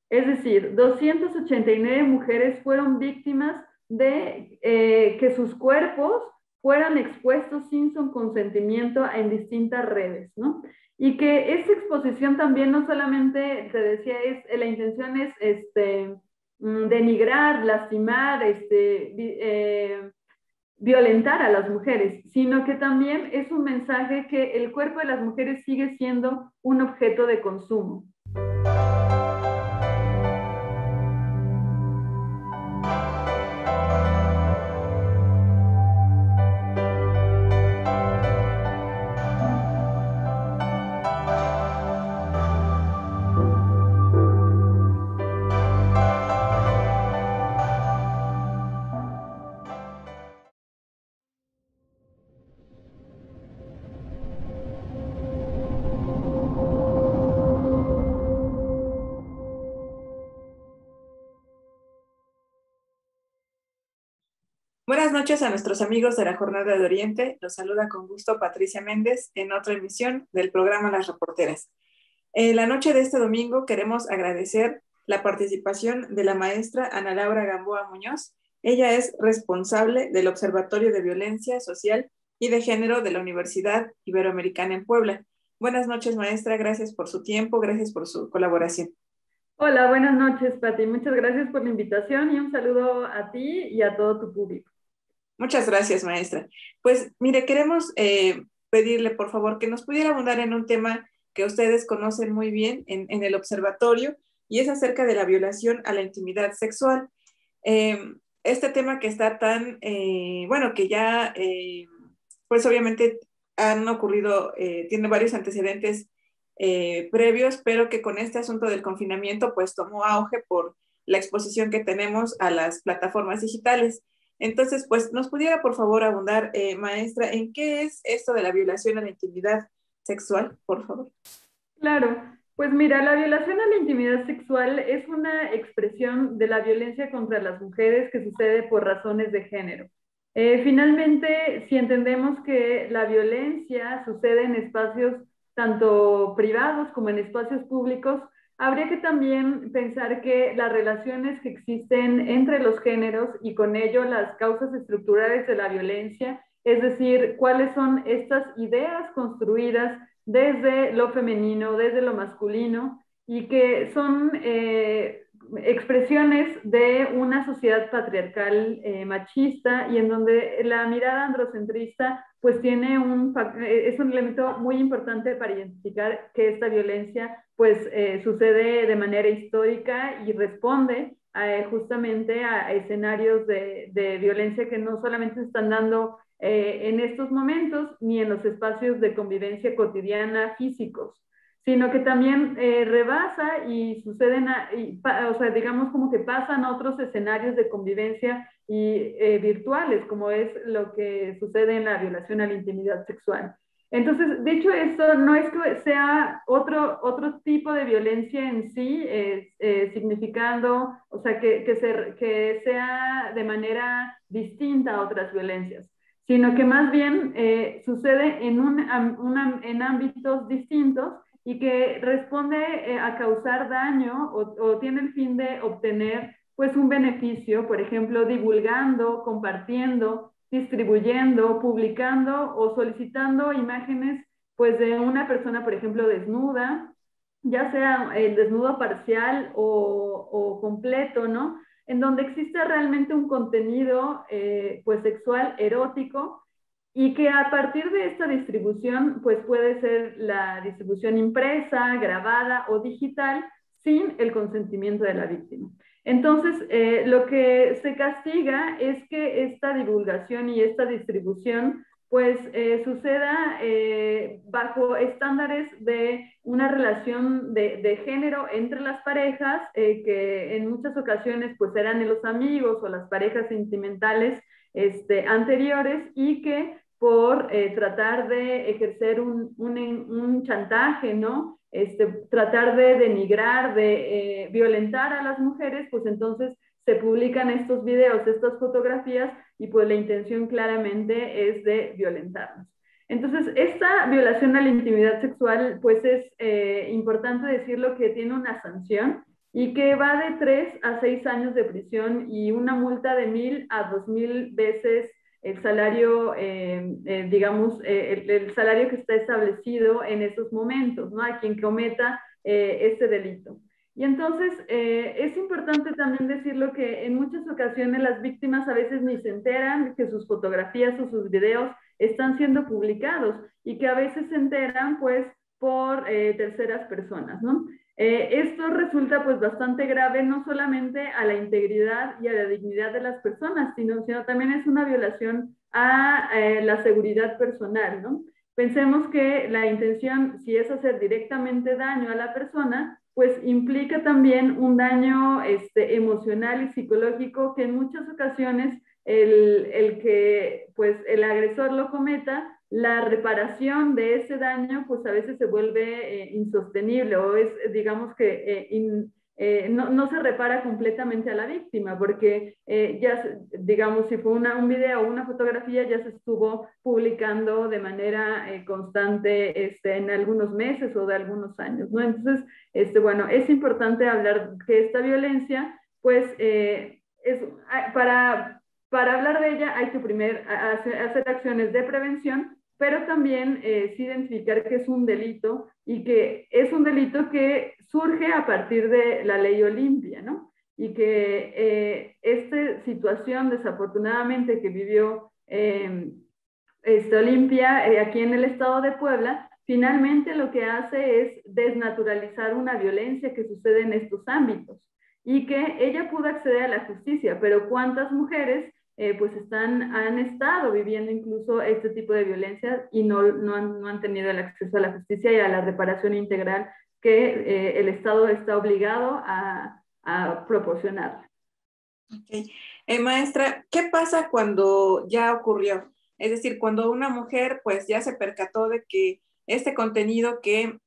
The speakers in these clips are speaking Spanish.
Es decir, 289 mujeres fueron víctimas de que sus cuerpos fueran expuestos sin su consentimiento en distintas redes, ¿no? Y que esta exposición también no solamente, te decía, la intención es denigrar, lastimar, violentar a las mujeres, sino que también es un mensaje que el cuerpo de las mujeres sigue siendo un objeto de consumo. Buenas noches a nuestros amigos de la Jornada de Oriente. Los saluda con gusto Patricia Méndez en otra emisión del programa Las Reporteras. La noche de este domingo queremos agradecer la participación de la maestra Ana Laura Gamboa Muñoz. Ella es responsable del Observatorio de Violencia Social y de Género de la Universidad Iberoamericana en Puebla. Buenas noches, maestra. Gracias por su tiempo, gracias por su colaboración. Hola, buenas noches, Pati. Muchas gracias por la invitación y un saludo a ti y a todo tu público. Muchas gracias, maestra. Pues mire, queremos pedirle, por favor, que nos pudiera abundar en un tema que ustedes conocen muy bien en el observatorio, y es acerca de la violación a la intimidad sexual. Este tema que está tan, bueno, que ya, pues obviamente han ocurrido, tiene varios antecedentes previos, pero que con este asunto del confinamiento, pues tomó auge por la exposición que tenemos a las plataformas digitales. Entonces, pues, ¿nos pudiera, por favor, abundar, maestra, en qué es esto de la violación a la intimidad sexual, por favor? Claro, pues mira, la violación a la intimidad sexual es una expresión de la violencia contra las mujeres que sucede por razones de género. Finalmente, si entendemos que la violencia sucede en espacios tanto privados como en espacios públicos, habría que también pensar que las relaciones que existen entre los géneros y con ello las causas estructurales de la violencia, es decir, cuáles son estas ideas construidas desde lo femenino, desde lo masculino, y que son expresiones de una sociedad patriarcal machista, y en donde la mirada androcentrista pues tiene es un elemento muy importante para identificar que esta violencia pues sucede de manera histórica y responde justamente a escenarios de violencia que no solamente se están dando en estos momentos ni en los espacios de convivencia cotidiana físicos, sino que también rebasa y suceden, o sea, digamos como que pasan otros escenarios de convivencia y virtuales, como es lo que sucede en la violación a la intimidad sexual. Entonces, dicho esto, no es que sea otro tipo de violencia en sí, significando, o sea, que sea de manera distinta a otras violencias, sino que más bien sucede en ámbitos distintos y que responde a causar daño o tiene el fin de obtener pues un beneficio, por ejemplo, divulgando, compartiendo, distribuyendo, publicando o solicitando imágenes pues de una persona, por ejemplo, desnuda, ya sea el desnudo parcial o completo, ¿no? En donde existe realmente un contenido pues sexual erótico, y que a partir de esta distribución pues puede ser la distribución impresa, grabada o digital sin el consentimiento de la víctima. Entonces, lo que se castiga es que esta divulgación y esta distribución pues suceda bajo estándares de una relación de género entre las parejas, que en muchas ocasiones pues eran los amigos o las parejas sentimentales anteriores, y que por tratar de ejercer un chantaje, ¿no? Tratar de denigrar, de violentar a las mujeres, pues entonces se publican estos videos, estas fotografías, y pues la intención claramente es de violentarnos. Entonces, esta violación a la intimidad sexual, pues es importante decirlo que tiene una sanción, y que va de 3 a 6 años de prisión y una multa de 1,000 a 2,000 veces el salario, digamos, el salario que está establecido en esos momentos, ¿no? A quien cometa este delito. Y entonces es importante también decirlo que en muchas ocasiones las víctimas a veces ni se enteran que sus fotografías o sus videos están siendo publicados y que a veces se enteran pues por terceras personas, ¿no? Esto resulta pues bastante grave no solamente a la integridad y a la dignidad de las personas, sino también es una violación a la seguridad personal, ¿no? Pensemos que la intención, si es hacer directamente daño a la persona, pues implica también un daño emocional y psicológico que en muchas ocasiones el que pues el agresor lo cometa, la reparación de ese daño pues a veces se vuelve insostenible o es digamos que no se repara completamente a la víctima porque ya digamos si fue un video o una fotografía ya se estuvo publicando de manera constante en algunos meses o de algunos años, ¿no? Entonces, bueno, es importante hablar que esta violencia pues es para hablar de ella hay que primero hacer acciones de prevención, pero también sí identificar que es un delito y que es un delito que surge a partir de la ley Olimpia, ¿no? Y que esta situación desafortunadamente que vivió Olimpia aquí en el estado de Puebla, finalmente lo que hace es desnaturalizar una violencia que sucede en estos ámbitos y que ella pudo acceder a la justicia, pero ¿cuántas mujeres pues han estado viviendo incluso este tipo de violencia y no han tenido el acceso a la justicia y a la reparación integral que el Estado está obligado a proporcionar? Okay. Maestra, ¿qué pasa cuando ya ocurrió? Es decir, cuando una mujer pues ya se percató de que este contenido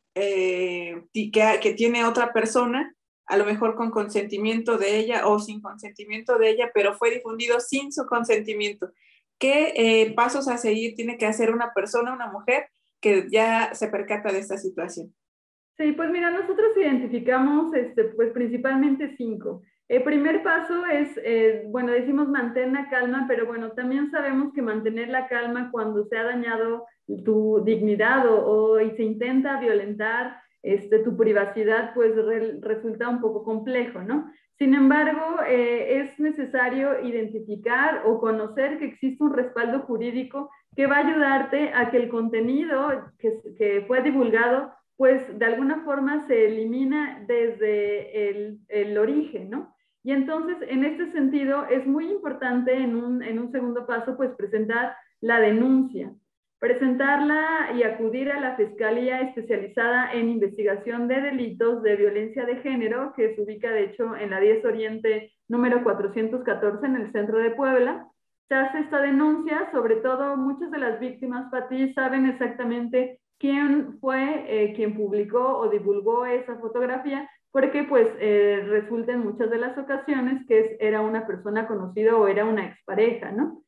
que tiene otra persona, a lo mejor con consentimiento de ella o sin consentimiento de ella, pero fue difundido sin su consentimiento. ¿Qué pasos a seguir tiene que hacer una persona, una mujer, que ya se percata de esta situación? Sí, pues mira, nosotros identificamos pues principalmente 5. El primer paso es, bueno, decimos mantén la calma, pero bueno, también sabemos que mantener la calma cuando se ha dañado tu dignidad y se intenta violentar tu privacidad, pues resulta un poco complejo, ¿no? Sin embargo, es necesario identificar o conocer que existe un respaldo jurídico que va a ayudarte a que el contenido que fue divulgado pues de alguna forma se elimina desde el origen, ¿no? Y entonces, en este sentido, es muy importante en un segundo paso, pues presentar la denuncia, presentarla y acudir a la Fiscalía Especializada en Investigación de Delitos de Violencia de Género, que se ubica, de hecho, en la 10 Oriente número 414 en el centro de Puebla. Se hace esta denuncia, sobre todo muchas de las víctimas, Pati, saben exactamente quién fue quien publicó o divulgó esa fotografía, porque pues resulta en muchas de las ocasiones que era una persona conocida o era una expareja, ¿no?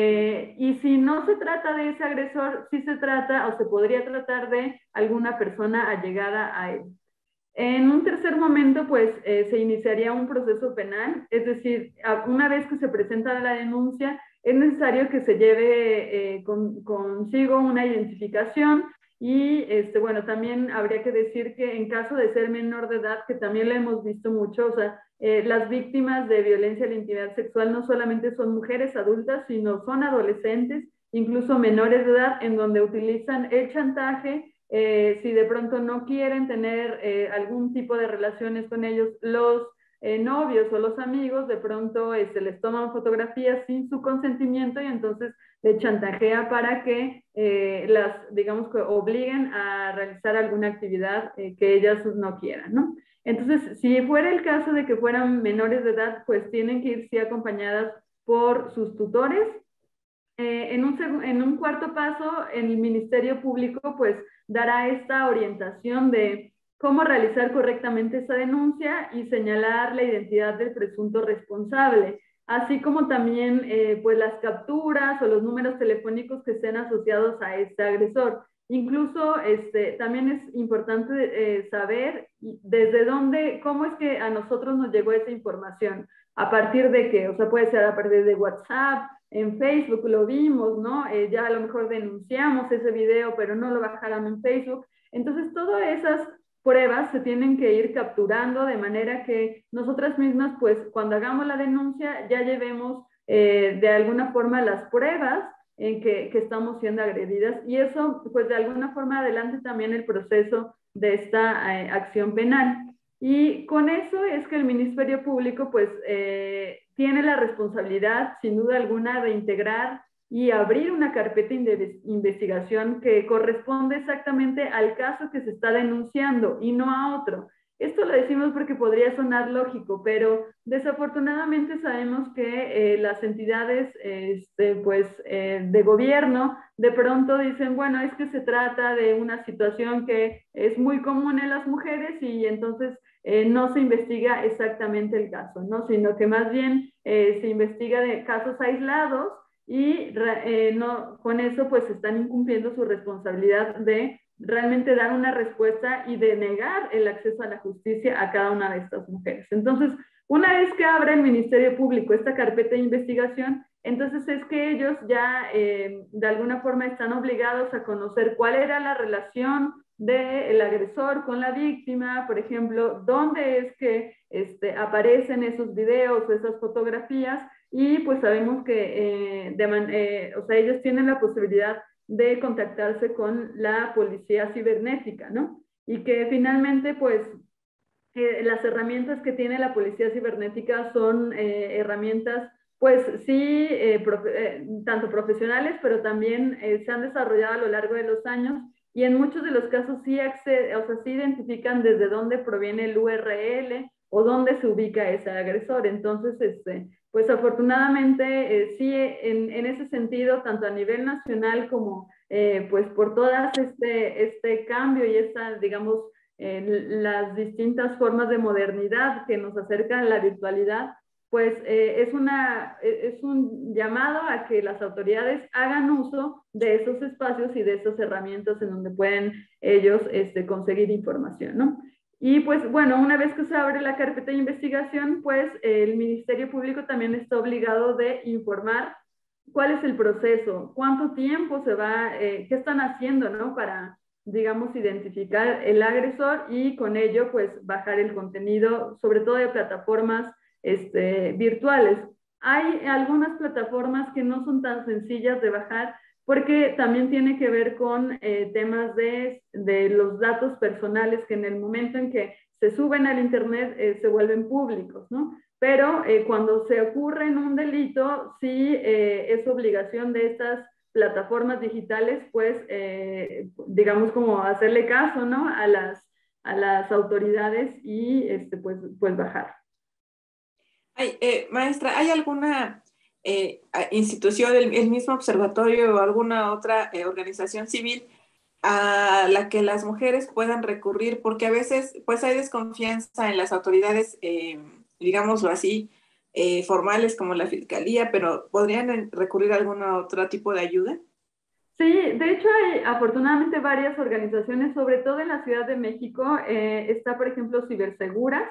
Y si no se trata de ese agresor, sí se trata o se podría tratar de alguna persona allegada a él. En un tercer momento, pues se iniciaría un proceso penal, es decir, una vez que se presenta la denuncia, es necesario que se lleve consigo una identificación y, bueno, también habría que decir que en caso de ser menor de edad, que también lo hemos visto mucho, o sea, las víctimas de violencia a la intimidad sexual no solamente son mujeres adultas, sino son adolescentes, incluso menores de edad, en donde utilizan el chantaje si de pronto no quieren tener algún tipo de relaciones con ellos, los novios o los amigos de pronto les toman fotografías sin su consentimiento y entonces le chantajea para que digamos que obliguen a realizar alguna actividad que ellas no quieran, ¿no? Entonces, si fuera el caso de que fueran menores de edad, pues tienen que ir sí acompañadas por sus tutores. En un cuarto paso, el Ministerio Público pues dará esta orientación de cómo realizar correctamente esa denuncia y señalar la identidad del presunto responsable, así como también pues las capturas o los números telefónicos que estén asociados a este agresor. Incluso también es importante saber desde dónde, cómo es que a nosotros nos llegó esa información, a partir de qué, o sea, puede ser a partir de WhatsApp, en Facebook lo vimos, ¿no? Ya a lo mejor denunciamos ese video, pero no lo bajaron en Facebook. Entonces, todas esas pruebas se tienen que ir capturando de manera que nosotras mismas, pues, cuando hagamos la denuncia, ya llevemos de alguna forma las pruebas en que estamos siendo agredidas y eso, pues, de alguna forma adelante también el proceso de esta acción penal. Y con eso es que el Ministerio Público, pues, tiene la responsabilidad, sin duda alguna, de integrar y abrir una carpeta de investigación que corresponde exactamente al caso que se está denunciando y no a otro. Esto lo decimos porque podría sonar lógico, pero desafortunadamente sabemos que las entidades pues, de gobierno de pronto dicen, bueno, es que se trata de una situación que es muy común en las mujeres y entonces no se investiga exactamente el caso, ¿no? Sino que más bien se investiga de casos aislados y no, con eso pues están incumpliendo su responsabilidad de realmente dar una respuesta y de negar el acceso a la justicia a cada una de estas mujeres. Entonces, una vez que abre el Ministerio Público esta carpeta de investigación, entonces es que ellos ya de alguna forma están obligados a conocer cuál era la relación del agresor con la víctima, por ejemplo, dónde es que aparecen esos videos o esas fotografías y pues sabemos que o sea, ellos tienen la posibilidad de contactarse con la policía cibernética, ¿no? Y que finalmente, pues, las herramientas que tiene la policía cibernética son herramientas, pues sí, tanto profesionales, pero también se han desarrollado a lo largo de los años y en muchos de los casos sí, o sea, sí identifican desde dónde proviene el URL o dónde se ubica ese agresor. Entonces, pues afortunadamente, sí, en ese sentido, tanto a nivel nacional como pues por todas este cambio y esta, digamos, las distintas formas de modernidad que nos acercan a la virtualidad, pues es un llamado a que las autoridades hagan uso de esos espacios y de esas herramientas en donde pueden ellos conseguir información, ¿no? Y pues bueno, una vez que se abre la carpeta de investigación, pues el Ministerio Público también está obligado de informar cuál es el proceso, cuánto tiempo se va, qué están haciendo, ¿no? Para, digamos, identificar el agresor y con ello, pues, bajar el contenido, sobre todo de plataformas virtuales. Hay algunas plataformas que no son tan sencillas de bajar porque también tiene que ver con temas de los datos personales que en el momento en que se suben al internet se vuelven públicos, ¿no? Pero cuando se ocurre en un delito, sí es obligación de estas plataformas digitales, pues, digamos, como hacerle caso, ¿no? A las autoridades y, pues bajar. Ay, maestra, ¿hay alguna institución, el mismo observatorio o alguna otra organización civil a la que las mujeres puedan recurrir? Porque a veces, pues, hay desconfianza en las autoridades, digámoslo así, formales como la fiscalía, pero ¿podrían recurrir a algún otro tipo de ayuda? Sí, de hecho hay afortunadamente varias organizaciones, sobre todo en la Ciudad de México. Está, por ejemplo, Ciberseguras.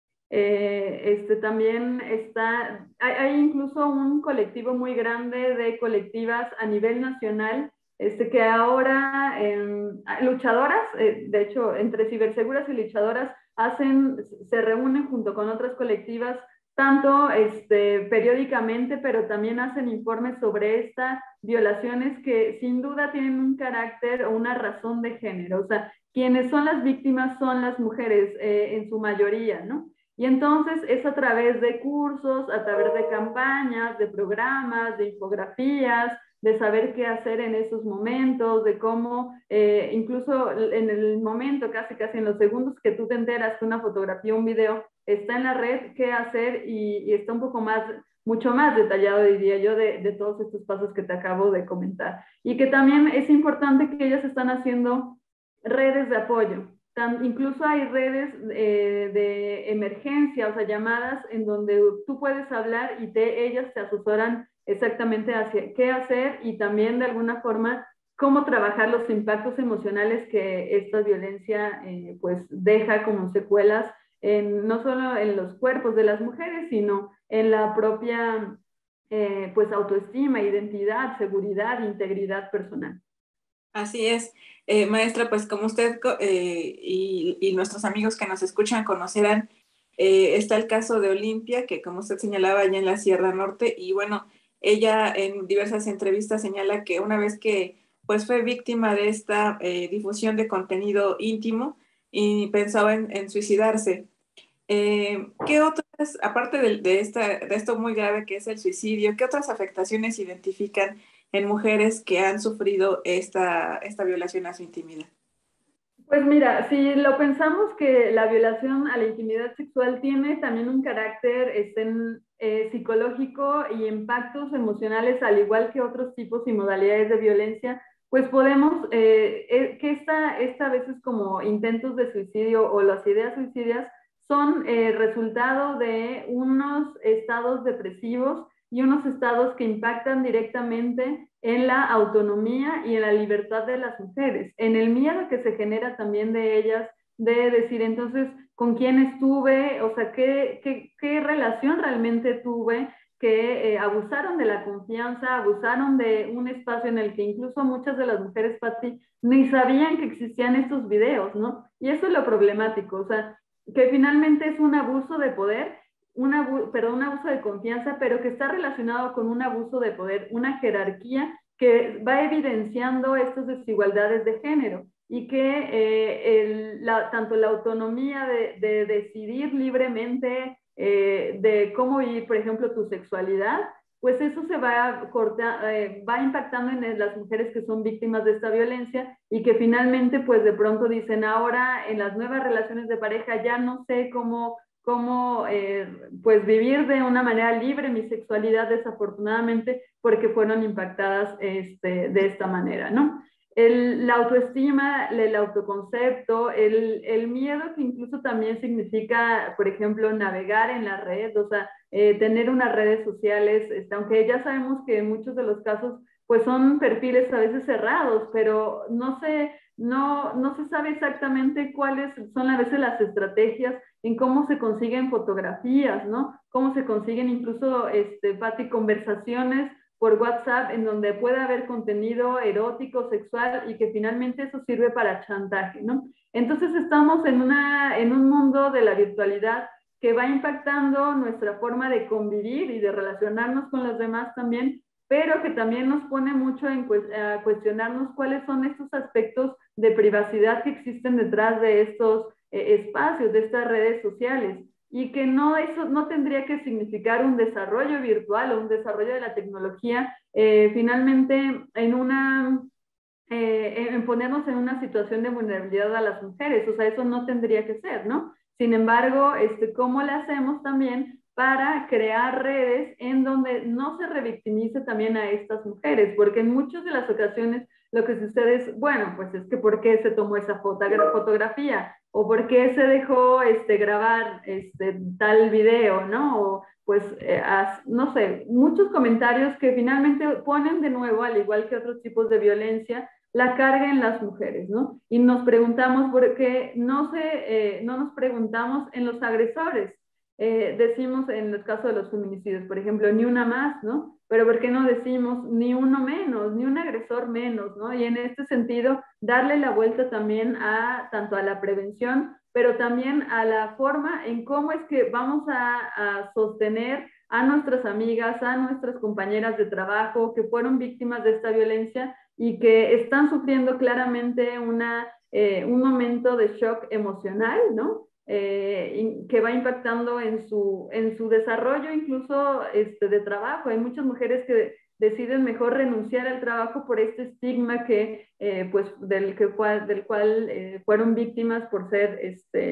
También hay incluso un colectivo muy grande de colectivas a nivel nacional, que ahora luchadoras, de hecho, entre ciberseguras y luchadoras se reúnen junto con otras colectivas, tanto periódicamente, pero también hacen informes sobre estas violaciones que sin duda tienen un carácter o una razón de género. O sea, quienes son las víctimas son las mujeres en su mayoría, ¿no? Y entonces es a través de cursos, a través de campañas, de programas, de infografías, de saber qué hacer en esos momentos, de cómo, incluso en el momento, casi en los segundos que tú te enteras que una fotografía o un video está en la red, qué hacer y está un poco más, mucho más detallado, diría yo, de todos estos pasos que te acabo de comentar. Y que también es importante que ellas están haciendo redes de apoyo. Incluso hay redes de emergencia, o sea, llamadas en donde tú puedes hablar y ellas te asesoran exactamente hacia qué hacer y también de alguna forma cómo trabajar los impactos emocionales que esta violencia pues deja como secuelas no solo en los cuerpos de las mujeres, sino en la propia pues autoestima, identidad, seguridad, integridad personal. Así es, maestra, pues como usted y nuestros amigos que nos escuchan conocerán, está el caso de Olimpia, que como usted señalaba allá en la Sierra Norte, y bueno, ella en diversas entrevistas señala que una vez que pues fue víctima de esta difusión de contenido íntimo y pensaba en suicidarse. ¿Qué otras, aparte de esto muy grave que es el suicidio, qué otras afectaciones identifican en mujeres que han sufrido esta violación a su intimidad? Pues mira, si lo pensamos que la violación a la intimidad sexual tiene también un carácter psicológico y impactos emocionales, al igual que otros tipos y modalidades de violencia, pues podemos, que esta a veces como intentos de suicidio o las ideas suicidas son resultado de unos estados depresivos y unos estados que impactan directamente en la autonomía y en la libertad de las mujeres, en el miedo que se genera también de ellas, de decir entonces con quién estuve, o sea, qué relación realmente tuve, que abusaron de la confianza, abusaron de un espacio en el que incluso muchas de las mujeres, Patti, ni sabían que existían estos videos, ¿no? Y eso es lo problemático, o sea, que finalmente es un abuso de poder, un abuso de confianza, pero que está relacionado con un abuso de poder, una jerarquía que va evidenciando estas desigualdades de género y que tanto la autonomía de decidir libremente de cómo vivir, por ejemplo, tu sexualidad, pues eso se va impactando en las mujeres que son víctimas de esta violencia y que finalmente pues de pronto dicen ahora en las nuevas relaciones de pareja ya no sé cómo pues vivir de una manera libre mi sexualidad desafortunadamente porque fueron impactadas de esta manera, ¿no? La autoestima, el autoconcepto, el miedo que incluso también significa, por ejemplo, navegar en la red, o sea, tener unas redes sociales, aunque ya sabemos que en muchos de los casos pues son perfiles a veces cerrados, pero no se sabe exactamente cuáles son a veces las estrategias en cómo se consiguen fotografías, ¿no? Cómo se consiguen incluso, Pati, conversaciones por WhatsApp en donde pueda haber contenido erótico, sexual y que finalmente eso sirve para chantaje, ¿no? Entonces estamos en un mundo de la virtualidad que va impactando nuestra forma de convivir y de relacionarnos con los demás también, pero que también nos pone mucho a cuestionarnos cuáles son estos aspectos de privacidad que existen detrás de estos espacios, de estas redes sociales y que eso no tendría que significar un desarrollo virtual o un desarrollo de la tecnología finalmente en ponernos en una situación de vulnerabilidad a las mujeres, o sea, eso no tendría que ser, ¿no? Sin embargo, ¿cómo le hacemos también para crear redes en donde no se revictimice también a estas mujeres? Porque en muchas de las ocasiones lo que sucede es, bueno, pues es que ¿por qué se tomó esa fotografía? ¿O por qué se dejó grabar tal video, ¿no? O pues, no sé, muchos comentarios que finalmente ponen de nuevo, al igual que otros tipos de violencia, la carga en las mujeres, ¿no? Y nos preguntamos por qué no nos preguntamos en los agresores. Decimos en el caso de los feminicidios, por ejemplo, ni una más, ¿no? Pero ¿por qué no decimos ni uno menos, ni un agresor menos, ¿no? Y en este sentido, darle la vuelta también tanto a la prevención, pero también a la forma en cómo es que vamos a sostener a nuestras amigas, a nuestras compañeras de trabajo que fueron víctimas de esta violencia y que están sufriendo claramente un momento de shock emocional, ¿no? Que va impactando en su desarrollo incluso de trabajo. Hay muchas mujeres que deciden mejor renunciar al trabajo por este estigma pues, del cual fueron víctimas por ser,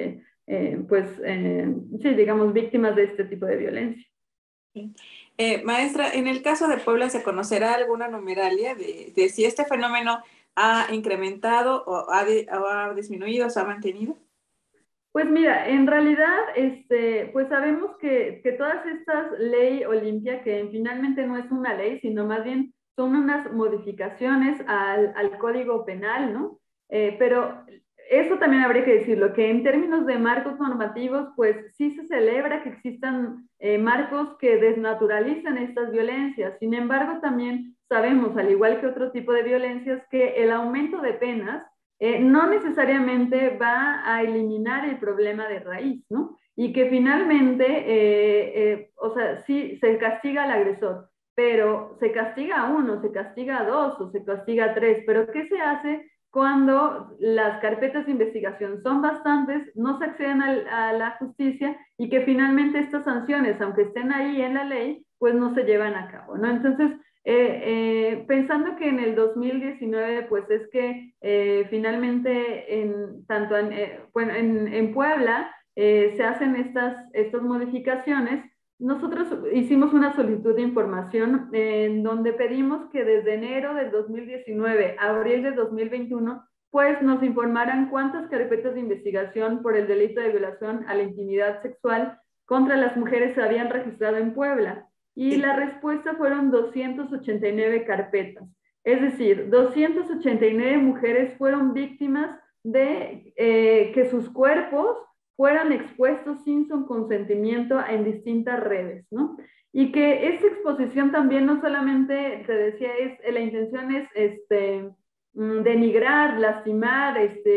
sí, digamos, víctimas de este tipo de violencia. Maestra, en el caso de Puebla, ¿se conocerá alguna numeralia de si este fenómeno ha incrementado o ha disminuido o se ha mantenido? Pues mira, en realidad, pues sabemos que todas estas ley Olimpia, que finalmente no es una ley, sino más bien son unas modificaciones al Código Penal, ¿no? Pero eso también habría que decirlo, que en términos de marcos normativos, pues sí se celebra que existan marcos que desnaturalizan estas violencias. Sin embargo, también sabemos, al igual que otro tipo de violencias, que el aumento de penas no necesariamente va a eliminar el problema de raíz, ¿no? Y que finalmente, o sea, sí se castiga al agresor, pero se castiga a uno, se castiga a dos o se castiga a tres, pero ¿qué se hace cuando las carpetas de investigación son bastantes, no se acceden a la justicia y que finalmente estas sanciones, aunque estén ahí en la ley, pues no se llevan a cabo, ¿no? Entonces, pensando que en el 2019, pues es que finalmente tanto bueno, en Puebla se hacen estas modificaciones. Nosotros hicimos una solicitud de información en donde pedimos que desde enero del 2019 a abril del 2021, pues nos informaran cuántas carpetas de investigación por el delito de violación a la intimidad sexual contra las mujeres se habían registrado en Puebla. Y la respuesta fueron 289 carpetas. Es decir, 289 mujeres fueron víctimas de que sus cuerpos fueran expuestos sin su consentimiento en distintas redes, ¿no? Y que esta exposición también no solamente, te decía, la intención es denigrar, lastimar,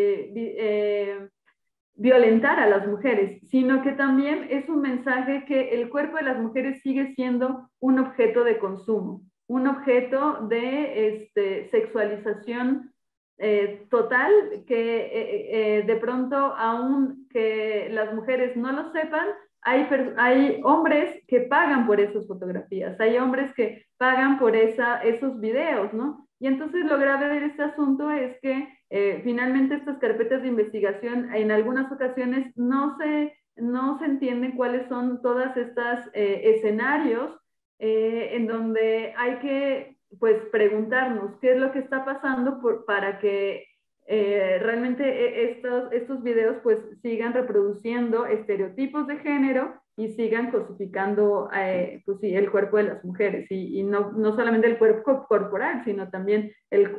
violentar a las mujeres, sino que también es un mensaje que el cuerpo de las mujeres sigue siendo un objeto de consumo, un objeto de sexualización total, que de pronto, aun que las mujeres no lo sepan, hay hombres que pagan por esas fotografías, hay hombres que pagan por esos videos, ¿no? Y entonces lo grave de este asunto es que finalmente estas carpetas de investigación en algunas ocasiones no se entienden cuáles son todas estas escenarios en donde hay que pues preguntarnos qué es lo que está pasando para que realmente estos videos pues sigan reproduciendo estereotipos de género y sigan cosificando pues sí, el cuerpo de las mujeres y no solamente el cuerpo corporal, sino también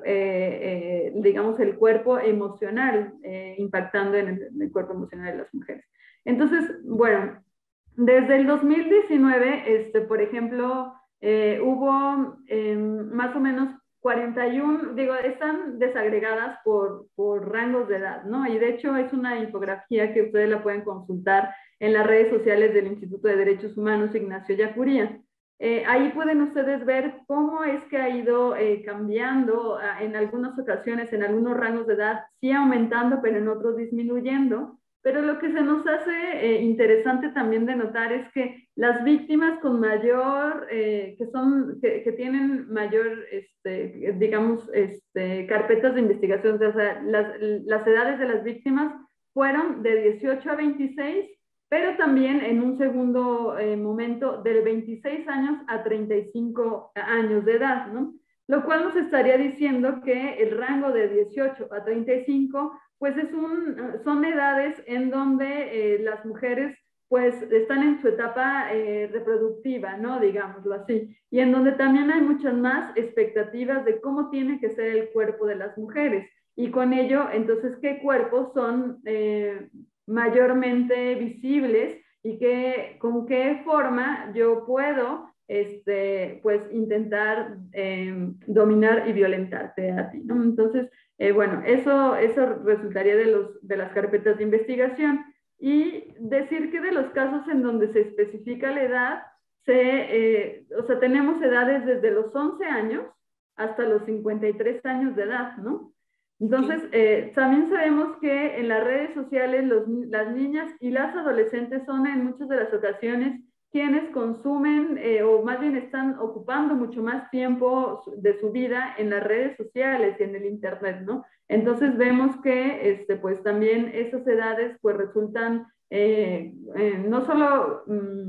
digamos el cuerpo emocional, impactando en el cuerpo emocional de las mujeres. Entonces, bueno, desde el 2019, por ejemplo, hubo más o menos 41, digo, están desagregadas por rangos de edad, ¿no? Y de hecho es una infografía que ustedes la pueden consultar en las redes sociales del Instituto de Derechos Humanos Ignacio Yacuría. Ahí pueden ustedes ver cómo es que ha ido cambiando en algunas ocasiones, en algunos rangos de edad, sí aumentando, pero en otros disminuyendo. Pero lo que se nos hace interesante también de notar es que las víctimas con mayor, que tienen mayor, digamos, carpetas de investigación, o sea, las edades de las víctimas fueron de 18 a 26, pero también en un segundo momento de 26 años a 35 años de edad, ¿no? Lo cual nos estaría diciendo que el rango de 18 a 35 pues son edades en donde las mujeres pues están en su etapa reproductiva, ¿no? Digámoslo así, y en donde también hay muchas más expectativas de cómo tiene que ser el cuerpo de las mujeres, y con ello, entonces, ¿qué cuerpos son mayormente visibles y con qué forma yo puedo pues intentar dominar y violentarte a ti, ¿no? Entonces, bueno, eso resultaría de las carpetas de investigación. Y decir que de los casos en donde se especifica la edad, o sea, tenemos edades desde los 11 años hasta los 53 años de edad, ¿no? Entonces, también sabemos que en las redes sociales las niñas y las adolescentes son en muchas de las ocasiones quienes consumen o más bien están ocupando mucho más tiempo de su vida en las redes sociales y en el internet, ¿no? Entonces vemos que pues también esas edades pues resultan no solo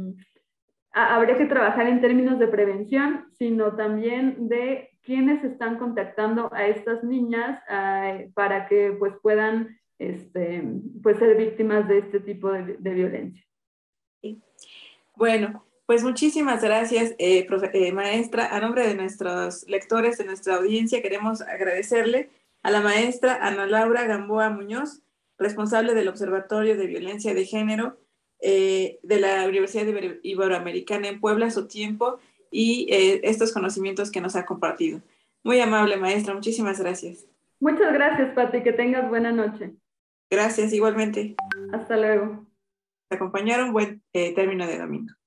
habría que trabajar en términos de prevención, sino también de quiénes están contactando a estas niñas para que pues puedan pues ser víctimas de este tipo de violencia. Sí. Bueno, Pues muchísimas gracias, maestra. A nombre de nuestros lectores, de nuestra audiencia, queremos agradecerle a la maestra Ana Laura Gamboa Muñoz, responsable del Observatorio de Violencia de Género de la Universidad Iberoamericana en Puebla, su tiempo y estos conocimientos que nos ha compartido. Muy amable, maestra. Muchísimas gracias. Muchas gracias, Pati. Que tengas buena noche. Gracias, igualmente. Hasta luego. Te acompañaron buen término de domingo.